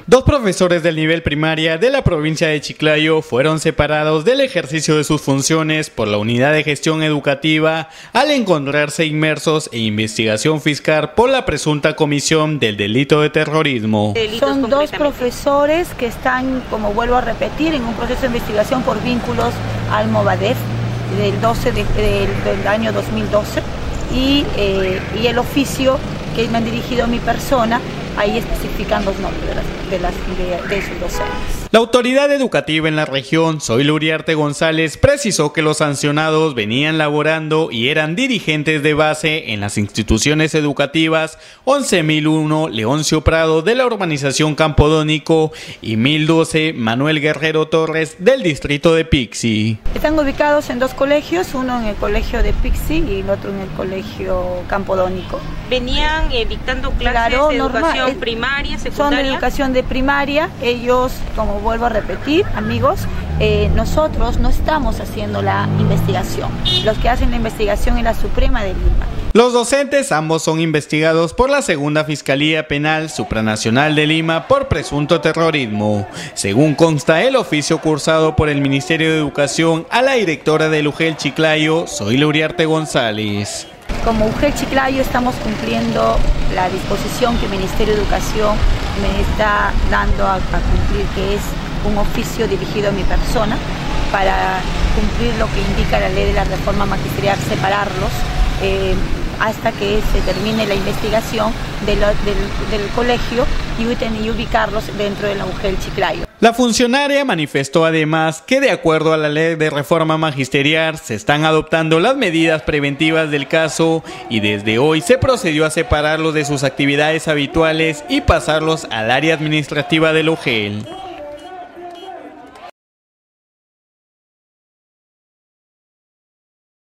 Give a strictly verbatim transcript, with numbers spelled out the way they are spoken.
Dos profesores del nivel primaria de la provincia de Chiclayo fueron separados del ejercicio de sus funciones por la Unidad de Gestión Educativa al encontrarse inmersos en investigación fiscal por la presunta comisión del delito de terrorismo. Son dos profesores que están, como vuelvo a repetir, en un proceso de investigación por vínculos al Movadef del, doce de, del, del año dos mil doce y, eh, y el oficio que me han dirigido a mi persona, ahí especifican los nombres de, las, de, las, de, de esos docentes. La autoridad educativa en la región, Zoila Uriarte González, precisó que los sancionados venían laborando y eran dirigentes de base en las instituciones educativas once mil uno Leoncio Prado de la urbanización Campodónico y mil doce Manuel Guerrero Torres del distrito de Pixi. Están ubicados en dos colegios, uno en el colegio de Pixi y el otro en el colegio Campodónico. Venían eh, dictando clases claro, de normal, educación es, primaria, secundaria. Son de educación de primaria. Ellos, como vuelvo a repetir, amigos, eh, nosotros no estamos haciendo la investigación. Los que hacen la investigación es la Suprema de Lima. Los docentes ambos son investigados por la Segunda Fiscalía Penal Supranacional de Lima por presunto terrorismo. Según consta el oficio cursado por el Ministerio de Educación a la directora del U G E L Chiclayo, Zoila Uriarte González. Como U G E L Chiclayo estamos cumpliendo la disposición que el Ministerio de Educación me está dando a, a cumplir, que es un oficio dirigido a mi persona para cumplir lo que indica la ley de la reforma magisterial, separarlos eh, hasta que se termine la investigación de lo, del, del colegio y, y ubicarlos dentro de la U G E L Chiclayo. La funcionaria manifestó además que de acuerdo a la ley de reforma magisterial se están adoptando las medidas preventivas del caso y desde hoy se procedió a separarlos de sus actividades habituales y pasarlos al área administrativa del U G E L.